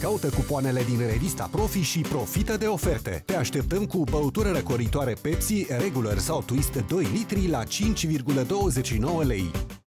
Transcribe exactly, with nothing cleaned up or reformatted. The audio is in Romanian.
Caută cupoanele din revista Profi și profită de oferte. Te așteptăm cu băutură răcoritoare Pepsi, regular sau Twist doi litri la cinci virgulă douăzeci și nouă lei.